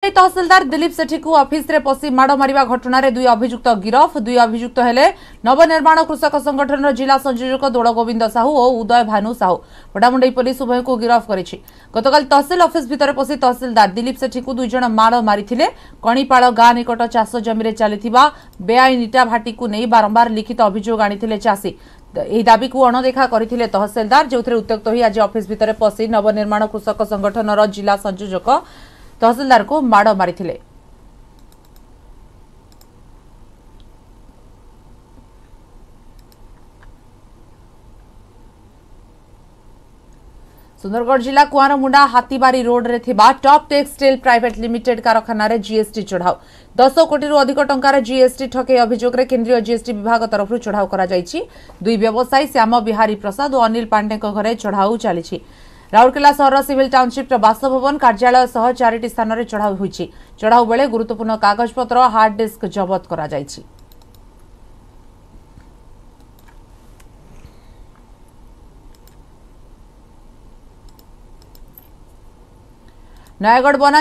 तहसिलदार दिलीप सेठी को ऑफिस रे पसी माड़ मारिबा घटना रे दुई अभियुक्त गिरफ। दुई अभियुक्त हेले नवनिर्माण कृषक संगठन जिला संयोजक दोड़ गोविंद साहू और उदय भानु साहू। पटामुंडई पुलिस उभय को गिरफ करिछि। गतकाल तहसिल ऑफिस भितर पसी तहसिलदार दिलीप सेठी को दुई जण माड़ मारिथिले। कणीपाळ गाँ निकट चाष जमी रे चलिथिबा बेआईन इटा भाटी को नहीं बारंबार लिखित अभियोग आनिथिले चाषी। यह दाबी को अणदेखा करथिले तहसिलदार, जो उत्त्यक्त होई आज ऑफिस भितर पसी नवनिर्माण कृषक संगठन जिला संयोजक तहसिलदार को माड़ मारिथिले। सुंदरगढ़ जिला कुआरमुंडा हाथीबारी रोड रे थिबा टॉप टेक्सटाइल प्राइवेट लिमिटेड कारखाना रे जीएसटी चढ़ाऊ 10 कोटी रु अधिक टंकार जीएसटी ठके अभियोग रे केंद्रीय जीएसटी विभाग तरफ चढ़ाऊ करा जायछि। दुई व्यवसायी श्याम बिहारी प्रसाद और अनिल पांडे घरे चढ़ाऊ चली। राउरकेला सहर सिविल टाउनशिप बासभवन कार्यालय सह 4टी स्थान रे चढ़ाऊ होइछि। चढ़ाऊ बेले गुरुत्वपूर्ण कागजपत्र हार्ड डिस्क जबत करा जायछि। नयागढ़ बना